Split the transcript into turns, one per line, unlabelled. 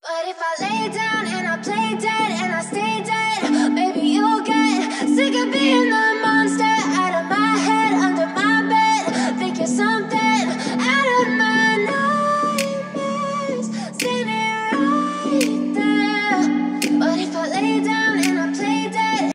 But if I lay down and I play dead and I stay dead